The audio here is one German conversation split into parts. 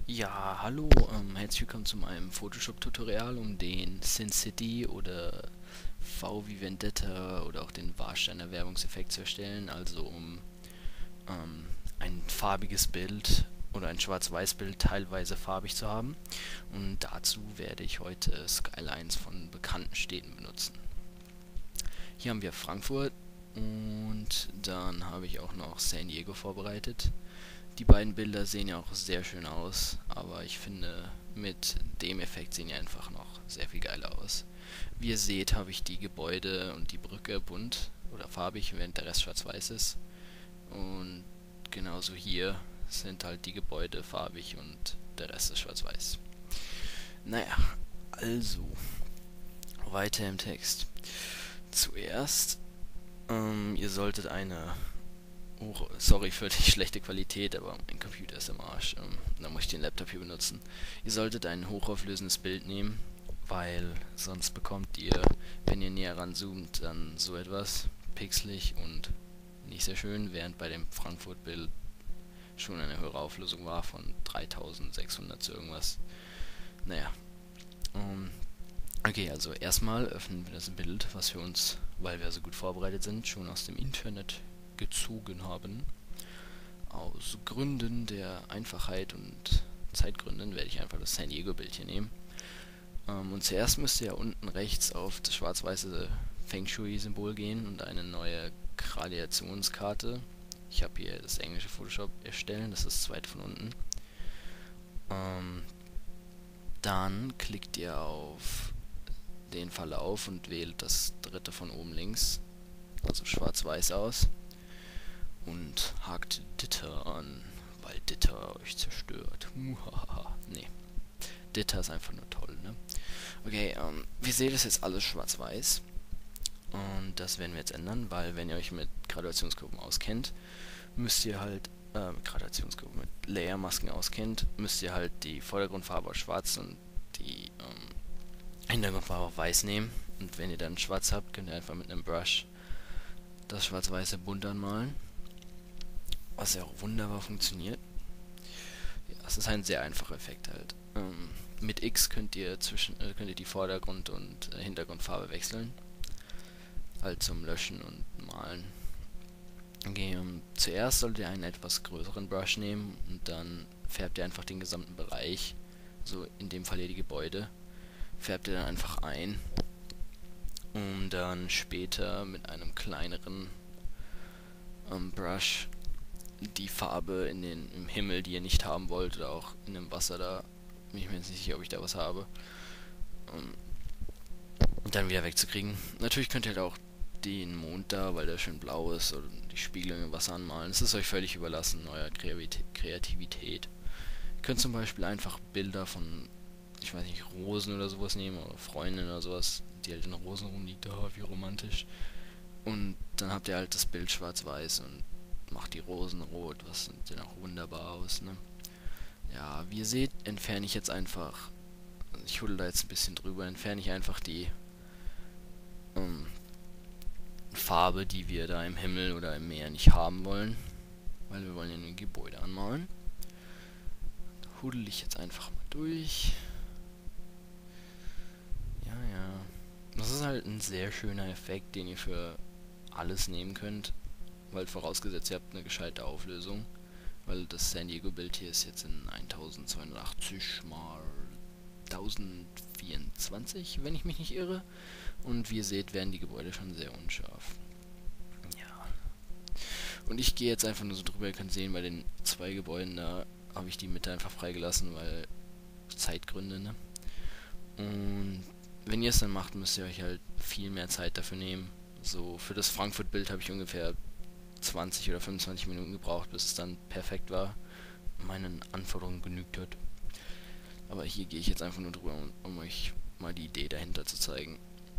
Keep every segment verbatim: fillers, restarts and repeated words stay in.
Ja, hallo, ähm, herzlich willkommen zu meinem Photoshop-Tutorial, um den Sin City oder V wie Vendetta oder auch den Warsteiner Werbungseffekt zu erstellen, also um ähm, ein farbiges Bild oder ein Schwarz-Weiß-Bild teilweise farbig zu haben. Und dazu werde ich heute Skylines von bekannten Städten benutzen. Hier haben wir Frankfurt und dann habe ich auch noch San Diego vorbereitet. Die beiden Bilder sehen ja auch sehr schön aus, aber ich finde, mit dem Effekt sehen die einfach noch sehr viel geiler aus. Wie ihr seht, habe ich die Gebäude und die Brücke bunt oder farbig, während der Rest schwarz-weiß ist. Und genauso hier sind halt die Gebäude farbig und der Rest ist schwarz-weiß. Naja, also, weiter im Text. Zuerst, ähm, ihr solltet eine Oh, sorry für die schlechte Qualität, aber mein Computer ist im Arsch. Ähm, da muss ich den Laptop hier benutzen. Ihr solltet ein hochauflösendes Bild nehmen, weil sonst bekommt ihr, wenn ihr näher ranzoomt, dann so etwas pixelig und nicht sehr schön, während bei dem Frankfurt-Bild schon eine höhere Auflösung war von dreitausendsechshundert zu irgendwas. Naja, ähm, okay, also erstmal öffnen wir das Bild, was wir uns, weil wir so gut vorbereitet sind, schon aus dem Internet gezogen haben. Aus Gründen der Einfachheit und Zeitgründen werde ich einfach das San Diego-Bild hier nehmen. Ähm, und zuerst müsst ihr ja unten rechts auf das schwarz-weiße Feng Shui-Symbol gehen und eine neue Gradationskarte. Ich habe hier das englische Photoshop erstellen, das ist das zweite von unten. Ähm, dann klickt ihr auf den Verlauf und wählt das dritte von oben links, also schwarz-weiß aus. Und hakt Ditter an, weil Ditter euch zerstört. Muhahaha. Nee, Ditter ist einfach nur toll, ne? Okay, ähm, wir sehen das jetzt alles schwarz-weiß. Und das werden wir jetzt ändern, weil wenn ihr euch mit Gradationskurven auskennt, müsst ihr halt, äh, mit Gradationskurven, mit Layermasken auskennt, müsst ihr halt die Vordergrundfarbe auf schwarz und die ähm, Hintergrundfarbe auf weiß nehmen. Und wenn ihr dann schwarz habt, könnt ihr einfach mit einem Brush das schwarz-weiße bunt anmalen. Was ja auch wunderbar funktioniert. Ja, es ist ein sehr einfacher Effekt halt. Ähm, mit X könnt ihr zwischen äh, könnt ihr die Vordergrund- und äh, Hintergrundfarbe wechseln. Halt zum Löschen und Malen. Okay, um, zuerst solltet ihr einen etwas größeren Brush nehmen und dann färbt ihr einfach den gesamten Bereich, so in dem Fall hier die Gebäude, färbt ihr dann einfach ein, um dann später mit einem kleineren ähm, Brush die Farbe in den, im Himmel, die ihr nicht haben wollt, oder auch in dem Wasser da, bin ich mir jetzt nicht sicher, ob ich da was habe, um, dann wieder wegzukriegen. Natürlich könnt ihr halt auch den Mond da, weil der schön blau ist, oder die Spiegelung im Wasser anmalen. Es ist euch völlig überlassen, eurer Kreativität. Ihr könnt zum Beispiel einfach Bilder von, ich weiß nicht, Rosen oder sowas nehmen, oder Freundinnen oder sowas, die halt in Rosen rumliegt, oh, wie romantisch. Und dann habt ihr halt das Bild schwarz-weiß und macht die Rosen rot, was sieht dann auch wunderbar aus, ne? Ja, wie ihr seht, entferne ich jetzt einfach, ich hudel da jetzt ein bisschen drüber, entferne ich einfach die ähm, Farbe, die wir da im Himmel oder im Meer nicht haben wollen, weil wir wollen ja nur ein Gebäude anmalen. Da hudel ich jetzt einfach mal durch. Ja, ja. Das ist halt ein sehr schöner Effekt, den ihr für alles nehmen könnt, weil vorausgesetzt ihr habt eine gescheite Auflösung. Weil das San Diego Bild hier ist jetzt in eintausendzweihundertachtzig mal tausendvierundzwanzig, wenn ich mich nicht irre. Und wie ihr seht, werden die Gebäude schon sehr unscharf. Ja. Und ich gehe jetzt einfach nur so drüber, ihr könnt sehen, bei den zwei Gebäuden da habe ich die Mitte einfach freigelassen, weil Zeitgründe, ne? Und wenn ihr es dann macht, müsst ihr euch halt viel mehr Zeit dafür nehmen. So, für das Frankfurt-Bild habe ich ungefähr zwanzig oder fünfundzwanzig Minuten gebraucht, bis es dann perfekt war, meinen Anforderungen genügt hat. Aber hier gehe ich jetzt einfach nur drüber, um, um euch mal die Idee dahinter zu zeigen.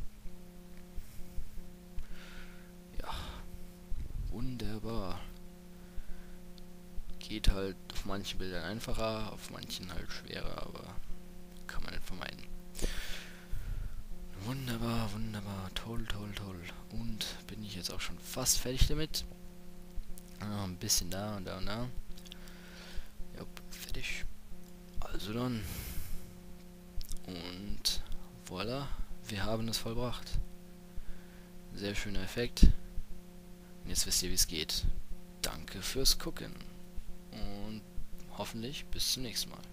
Ja, wunderbar. Geht halt auf manchen Bildern einfacher, auf manchen halt schwerer, aber kann man nicht vermeiden. Wunderbar, wunderbar, toll, toll, toll. Und bin ich jetzt auch schon fast fertig damit. Ah, ein bisschen da und da und da. Jupp, fertig. Y. Und voilà, wir haben es vollbracht. Sehr schöner Effekt. Und jetzt wisst ihr, wie es geht. Danke fürs Gucken. Und hoffentlich bis zum nächsten Mal.